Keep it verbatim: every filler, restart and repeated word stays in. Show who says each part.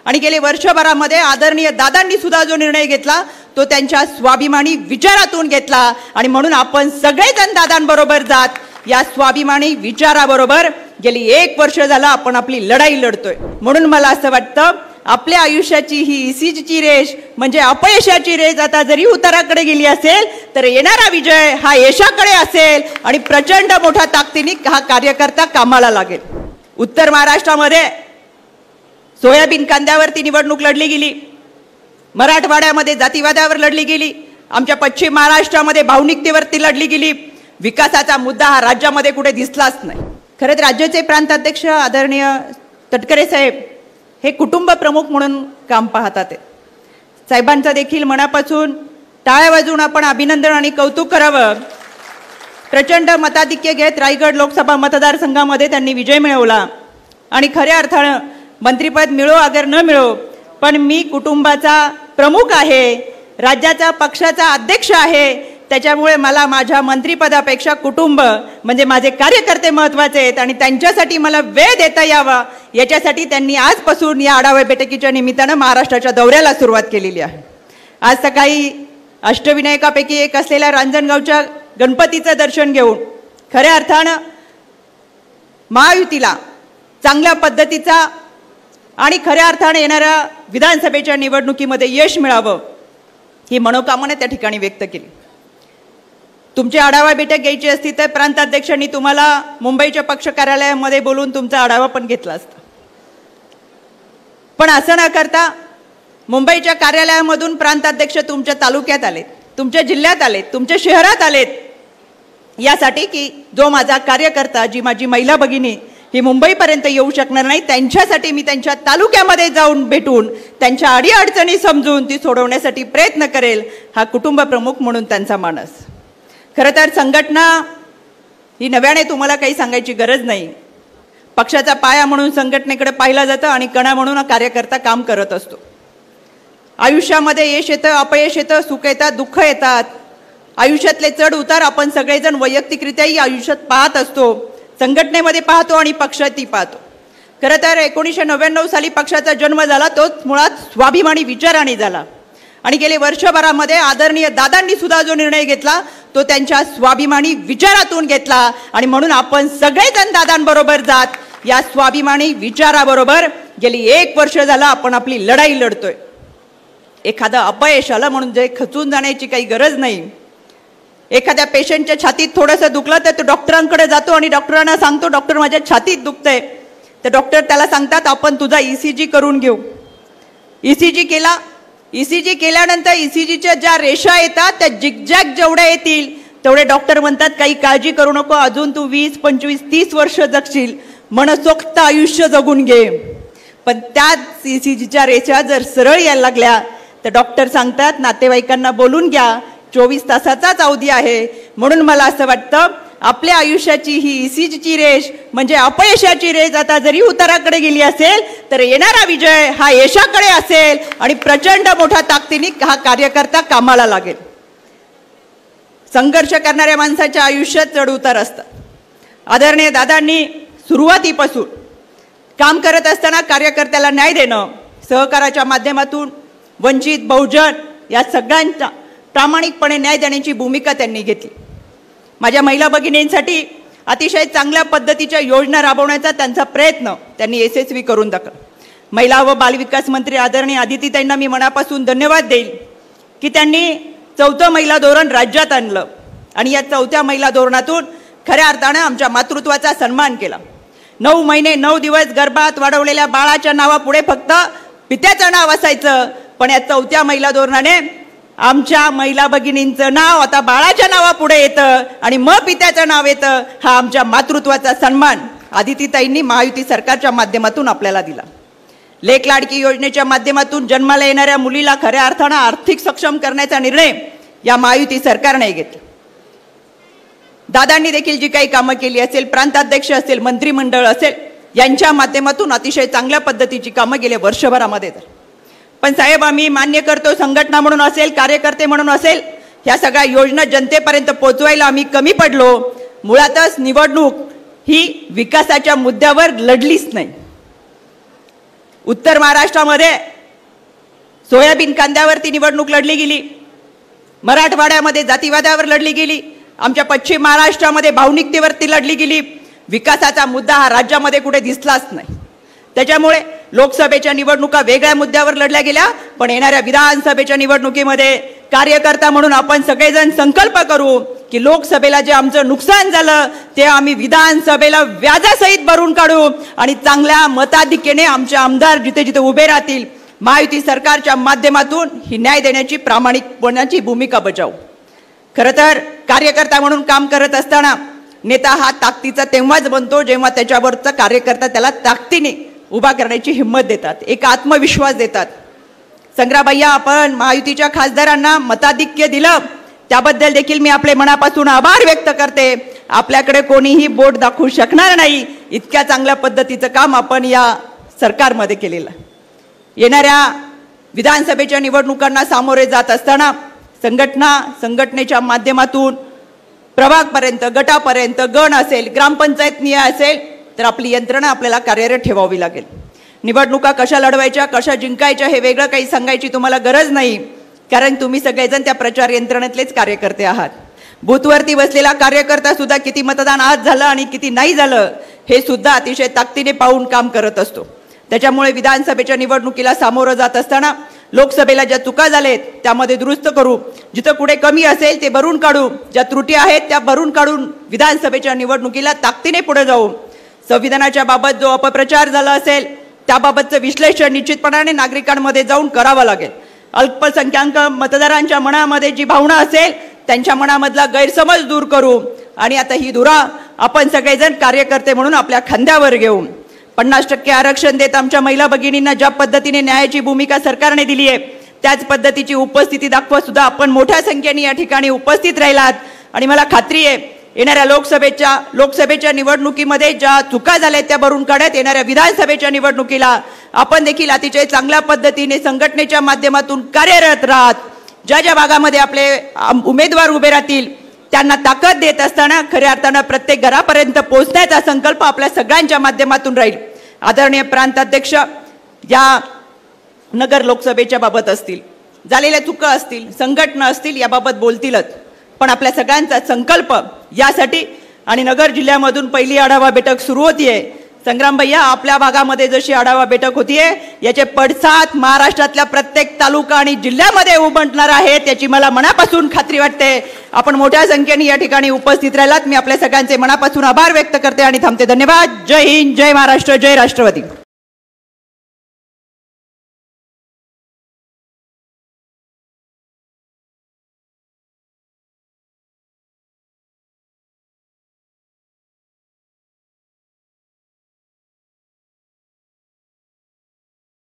Speaker 1: आणि गेले वर्षभरामध्ये आदरणीय दादांनी सुद्धा जो निर्णय घेतला तो त्यांच्या स्वाभिमानी विचारातून घेतला आणि म्हणून आपण सगळेजण दादांबरोबर जात या स्वाभिमानी विचाराबरोबर गेली एक वर्ष झालं आपण आपली लढाई लढतोय। म्हणून मला असं वाटतं आपल्या आयुष्याची ही ईसीजीची रेष म्हणजे अपयशाची रेष आता जरी उताराकडे गेली असेल तर येणारा विजय हा यशाकडे असेल आणि प्रचंड मोठ्या ताकदीने हा कार्यकर्ता कामाला लागेल। उत्तर महाराष्ट्रामध्ये सोयाबीन कांद्यावरती निवडणूक लढली गेली, मराठवाड्यामध्ये जातीवादावर लढली गेली, आमच्या पश्चिम महाराष्ट्रामध्ये भावनिकतेवरती लढली गेली। विकासाचा मुद्दा हा राज्यामध्ये कुठे दिसलाच नाही। खरं तर राज्याचे प्रांत अध्यक्ष आदरणीय तटकरे साहेब हे कुटुंब प्रमुख म्हणून काम पाहतात। साहेबांचं देखील मनापासून टाळ्या वाजवून आपण अभिनंदन आणि कौतुक करावं। प्रचंड मताधिक्य घेत रायगड लोकसभा मतदारसंघामध्ये त्यांनी विजय मिळवला आणि खऱ्या अर्थानं मंत्रिपद मिळो अगर न मिळो पण मी कुटुंबाचा प्रमुख आहे, राज्याचा पक्षाचा अध्यक्ष आहे, त्याच्यामुळे मला माझ्या मंत्रिपदापेक्षा कुटुंब म्हणजे माझे कार्यकर्ते महत्त्वाचे आहेत आणि त्यांच्यासाठी मला वेळ देता यावा याच्यासाठी त्यांनी आजपासून या आढावा बैठकीच्या निमित्तानं महाराष्ट्राच्या दौऱ्याला सुरुवात केलेली आहे। आज सकाळी अष्टविनायकापैकी एक असलेल्या रांजणगावच्या गणपतीचं दर्शन घेऊन खऱ्या अर्थानं महायुतीला चांगल्या पद्धतीचा आणि खऱ्या अर्थाने येणाऱ्या विधानसभेच्या निवडणुकीमध्ये यश मिळावं ही मनोकामना त्या ठिकाणी व्यक्त केली। तुमची आढावा बैठक घ्यायची असती तर प्रांत अध्यक्षांनी तुम्हाला मुंबईच्या पक्ष कार्यालयामध्ये बोलून तुमचा आढावा पण घेतला असता, पण असं न करता मुंबईच्या कार्यालयामधून प्रांत अध्यक्ष तुमच्या तालुक्यात आलेत, तुमच्या जिल्ह्यात आलेत, तुमच्या शहरात आलेत यासाठी की जो माझा कार्यकर्ता जी माझी महिला भगिनी ही मुंबईपर्यंत येऊ शकणार नाही त्यांच्यासाठी मी त्यांच्या तालुक्यामध्ये जाऊन भेटून त्यांच्या अडीअडचणी समजून ती सोडवण्यासाठी प्रयत्न करेल हा कुटुंब प्रमुख म्हणून त्यांचा मानस। खरं तर संघटना ही नव्याने तुम्हाला काही सांगायची गरज नाही। पक्षाचा पाया म्हणून संघटनेकडे पाहिलं जातं आणि कणा म्हणून कार्यकर्ता काम करत असतो। आयुष्यामध्ये यश येतं, अपयश येतं, सुख येतात, दुःख येतात, आयुष्यातले चढ उतार आपण सगळेजण वैयक्तिकरित्याही आयुष्यात पाहत असतो, संघटनेमध्ये पाहतो आणि पक्षातही पाहतो। खरं तर एकोणीसशे नव्याण्णव साली पक्षाचा जन्म झाला तोच मुळात स्वाभिमानी विचाराने झाला आणि गेले वर्षभरामध्ये आदरणीय दादांनी सुद्धा जो निर्णय घेतला तो त्यांच्या स्वाभिमानी विचारातून घेतला आणि म्हणून आपण सगळेजण दादांबरोबर जात या स्वाभिमानी विचाराबरोबर गेली एक वर्ष झालं आपण आपली लढाई लढतोय। एखादं अपयश आलं म्हणून जे खचून जाण्याची काही गरज नाही। एखाद्या पेशंटच्या छातीत थोडंसं दुखलं तर तो डॉक्टरांकडे जातो आणि डॉक्टरांना सांगतो डॉक्टर माझ्या छातीत दुखतंय, तर डॉक्टर त्याला सांगतात आपण तुझा ईसीजी करून घेऊ। ईसीजी केला, ईसीजी केल्यानंतर ईसीजीच्या ज्या रेषा येतात त्या जिगजॅग जेवढ्या येतील तेवढे डॉक्टर म्हणतात काही काळजी करू नको, अजून तू वीस पंचवीस तीस वर्ष जगशील, मनसोक्त आयुष्य जगून घे। पण त्याच ईसीजीच्या रेषा जर सरळ यायला लागल्या तर डॉक्टर सांगतात नातेवाईकांना बोलून घ्या, चोवीस तासाचाच अवधी आहे। म्हणून मला असं वाटतं आपल्या आयुष्याची ही ईसीजीची रेष म्हणजे अपयशाची रेष आता जरी उताराकडे गेली असेल तर येणारा विजय हा यशाकडे असेल आणि प्रचंड मोठ्या ताकदीने हा कार्यकर्ता कामाला लागेल। संघर्ष करणाऱ्या माणसाच्या आयुष्यात चढ उतार असतात। आदरणीय दादांनी सुरुवातीपासून काम करत असताना कार्यकर्त्याला न्याय देणं, सहकाराच्या माध्यमातून वंचित बहुजन या सगळ्यांचा प्रामाणिकपणे न्याय देण्याची भूमिका त्यांनी घेतली। माझ्या महिला भगिनींसाठी अतिशय चांगल्या पद्धतीच्या योजना राबवण्याचा त्यांचा प्रयत्न त्यांनी यशस्वी करून दाखवला। महिला व बालविकास मंत्री आदरणीय आदितीताईंना मी मनापासून धन्यवाद देईल की त्यांनी चौथं महिला धोरण राज्यात आणलं आणि या चौथ्या महिला धोरणातून खऱ्या अर्थानं आमच्या मातृत्वाचा सन्मान केला। नऊ महिने नऊ दिवस गर्भात वाढवलेल्या बाळाच्या नावापुढे फक्त पित्याचं नाव असायचं, पण या चौथ्या महिला धोरणाने आमच्या महिला भगिनींचं नाव आता बाळाच्या नावापुढे येतं आणि मग पित्याचं नाव येतं। हा आमच्या मातृत्वाचा सन्मान आदितीताईंनी महायुती सरकारच्या माध्यमातून आपल्याला दिला। लेक लाडकी योजनेच्या माध्यमातून जन्माला येणाऱ्या मुलीला खऱ्या अर्थानं आर्थिक सक्षम करण्याचा निर्णय या महायुती सरकारने घेतला। दादांनी देखील जी काही कामं केली असेल, प्रांताध्यक्ष असेल, मंत्रिमंडळ असेल, यांच्या माध्यमातून अतिशय चांगल्या पद्धतीची कामं गेल्या वर्षभरामध्ये झाली। पण साहेब आम्ही मान्य करतो संघटना म्हणून असेल, कार्यकर्ते म्हणून असेल, ह्या सगळ्या योजना जनतेपर्यंत पोहोचवायला आम्ही कमी पडलो। मुळातच निवडणूक ही विकासाच्या मुद्द्यावर लढलीच नाही। उत्तर महाराष्ट्रामध्ये सोयाबीन कांद्यावरती निवडणूक लढली गेली, मराठवाड्यामध्ये जातीवादावर लढली गेली, आमच्या पश्चिम महाराष्ट्रामध्ये भावनिकतेवरती लढली गेली. विकासाचा मुद्दा हा राज्यामध्ये कुठे दिसलाच नाही. त्याच्यामुळे लोकसभेच्या निवडणुका वेगळ्या मुद्द्यावर लढल्या गेल्या, पण येणाऱ्या विधानसभेच्या निवडणुकीमध्ये कार्यकर्ता म्हणून आपण सगळेजण संकल्प करू की लोकसभेला जे आमचं नुकसान झालं ते आम्ही विधानसभेला व्याजासहित भरून काढू आणि चांगल्या मताधिक्याने आमचे आमदार जिथे जिथे उभे राहतील महायुती सरकारच्या माध्यमातून ही न्याय देण्याची प्रामाणिकपणाची भूमिका बजावू. खरं तर कार्यकर्ता म्हणून काम करत असताना नेता हा ताकदीचा तेव्हाच बनतो जेव्हा त्याच्यावरचा कार्यकर्ता त्याला ताकदीने उभा करण्याची हिंमत देतात, एक आत्मविश्वास देतात. संग्रामभैया, आपण महायुतीच्या खासदारांना मताधिक्य दिलं त्याबद्दल देखील मी आपले मनापासून आभार व्यक्त करते. आपल्याकडे कोणीही बोट दाखवू शकणार नाही इतक्या चांगल्या पद्धतीचं काम आपण या सरकारमध्ये केलेलं. येणाऱ्या विधानसभेच्या निवडणुकांना सामोरे जात असताना संघटना संघटनेच्या माध्यमातून प्रभागपर्यंत, गटापर्यंत, गण असेल, ग्रामपंचायत निय असेल तर आपली यंत्रणा आपल्याला कार्यरत ठेवावी लागेल. निवडणुका कशा लढवायच्या, कशा जिंकायच्या हे वेगळं काही सांगायची तुम्हाला गरज नाही, कारण तुम्ही सगळेजण त्या प्रचार यंत्रणेतलेच कार्यकर्ते आहात. बूथवरती बसलेला कार्यकर्ता सुद्धा किती मतदान आज झालं आणि किती नाही झालं हे सुद्धा अतिशय ताकदीने पाहून काम करत असतो. त्याच्यामुळे विधानसभेच्या निवडणुकीला सामोरं जात असताना लोकसभेला ज्या चुका झालेत त्यामध्ये दुरुस्त करू, जिथं कुठे कमी असेल ते भरून काढू, ज्या त्रुटी आहेत त्या भरून काढून विधानसभेच्या निवडणुकीला ताकदीने पुढे जाऊ. संविधानाच्या बाबत जो अपप्रचार झाला असेल त्याबाबतचं विश्लेषण निश्चितपणाने नागरिकांमध्ये जाऊन करावं लागेल. अल्पसंख्याक मतदारांच्या मनामध्ये जी भावना असेल त्यांच्या मनामधला गैरसमज दूर करू आणि आता ही धुरा आपण सगळेजण कार्यकर्ते म्हणून आपल्या खांद्यावर घेऊ. पन्नास टक्के आरक्षण देत आमच्या महिला भगिनींना ज्या पद्धतीने न्यायाची भूमिका सरकारने दिली आहे त्याच पद्धतीची उपस्थिती दाखवत सुद्धा आपण मोठ्या संख्येने या ठिकाणी उपस्थित राहिलात आणि मला खात्री आहे येणाऱ्या लोकसभेच्या लोकसभेच्या निवडणुकीमध्ये ज्या चुका झाल्या त्या भरून काढत येणाऱ्या विधानसभेच्या निवडणुकीला आपण देखील अतिशय चांगल्या पद्धतीने संघटनेच्या माध्यमातून कार्यरत राहत ज्या ज्या भागामध्ये आपले उमेदवार उभे राहतील त्यांना ताकद देत असताना खऱ्या अर्थानं प्रत्येक घरापर्यंत पोहोचण्याचा संकल्प आपल्या सगळ्यांच्या माध्यमातून राहील. आदरणीय प्रांताध्यक्ष, या नगर लोकसभेच्या बाबत असतील, झालेल्या चुका असतील, संघटना असतील याबाबत बोलतीलच, पण आपल्या सगळ्यांचा संकल्प यासाठी आणि नगर जिल्ह्यामधून पहिली आढावा बैठक सुरू होतीये. संग्रामभैया, आपल्या भागामध्ये जशी आढावा बैठक होतीये याचे पडसाद महाराष्ट्रातल्या प्रत्येक तालुका आणि जिल्ह्यामध्ये उमटणार आहे त्याची मला मनापासून खात्री वाटते. आपण मोठ्या संख्येने या ठिकाणी उपस्थित राहिलात. मी आपल्या सगळ्यांचे मनापासून आभार व्यक्त करते आणि थांबते. धन्यवाद. जय हिंद, जय महाराष्ट्र, जय राष्ट्रवादी.